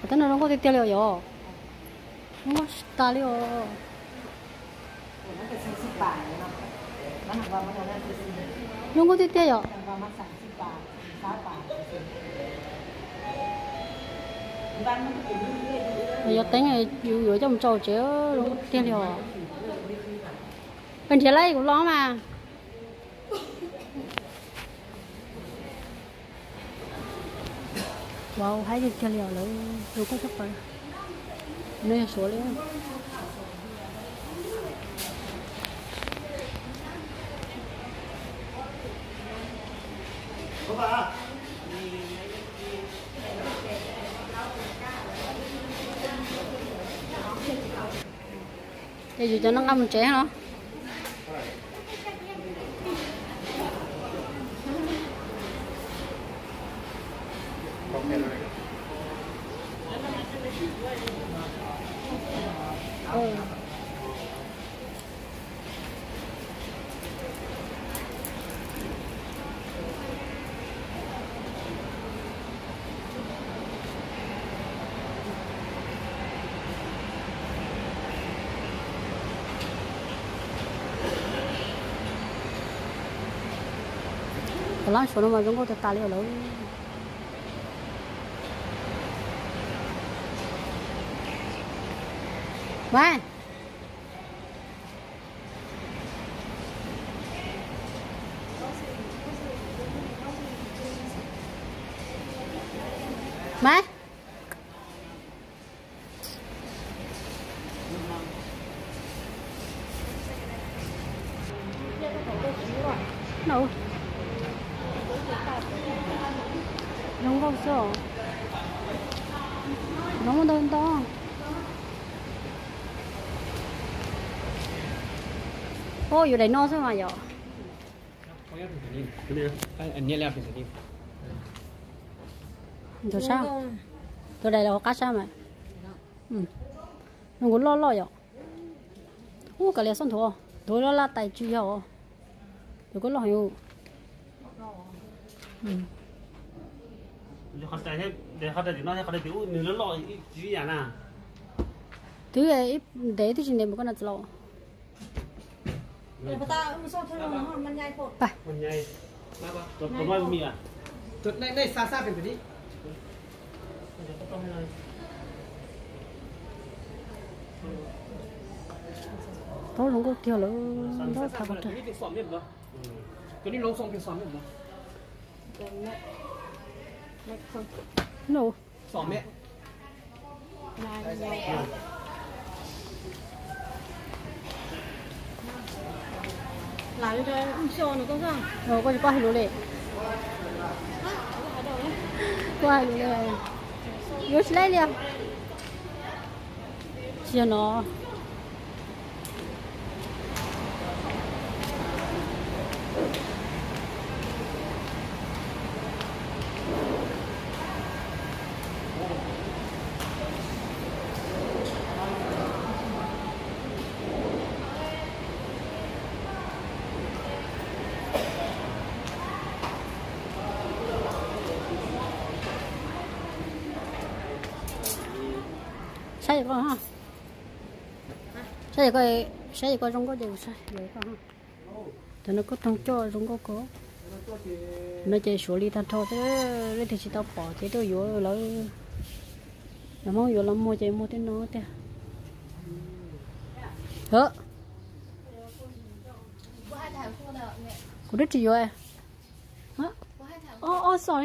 Tao nó có thể tiêu liệu rồi, nó có ta liệu. Nó có thể tiêu rồi. Bây giờ tính làอยู่trong trâu chứ nó có tiêu liệu. Bên kia lấy cũng lo mà. Wow, hai cái tiêu liệu nữa, đâu có chấp phải. Nơi số liền. Để dù cho nó ngâm trẻ nó. Lá số nó mà giống có thể tali ở đâu. Mai. Mai. Đâu? Không có sao. Nó mà đơn to. Ô,อยู่ในนอกใช่ไหมอ่ะอันนี้แล้วเป็นอันนี้ตัวsaoตัวใดเราcắt sao mà nó cũng lo vậy ô cái này xong thôi tôi lo là tài truy hả tôi có lo hiểu họ tại thế để họ tại nó họ tại tiểu nếu nó lo gì vậy nè thứ này để thì chuyện này một con nào lo người ta sao thế nóมันใหญ่ phột มันใหญ่มาป่ะตัวน้อยมันมีอ่ะจุดในซาเป็นแบบนี้ tôi không có theo lỡ đó thằng ตัวนี้เป็นสอนเม็ดเหรอตัวนี้ลงทรงเป็นสอนเม็ดเหรอ no สอนเม็ด lại cho show nó có sao rồi có gì qua hiểu lệ qua hiểu lệ vô lấy liền chưa nó sai con ha sai con trong có đều sai vậy con ha thì nó có trong cho trong có nó chơi số đi tan thôi thế thì chỉ tao bỏ thế tôi vô lỡ nó mong vô lắm mua chơi mua thế nó thế hả cô đứt gì vậy hả sorry